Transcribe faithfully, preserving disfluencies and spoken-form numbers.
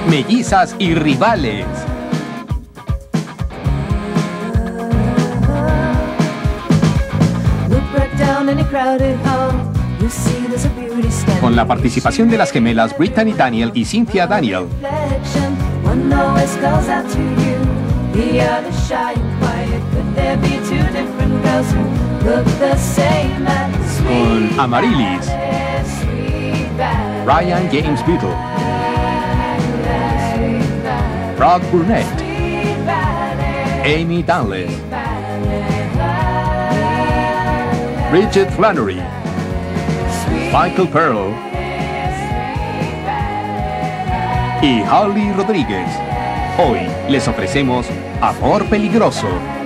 mellizas y rivales. Con la participación de las gemelas Brittany Daniel y Cynthia Daniel. Con Amarilis, Ryan James Beadle, Brock Burnett, Amy Danley, Bridget Flannery, Michael Pearl y Holly Rodríguez. Hoy les ofrecemos Amor Peligroso.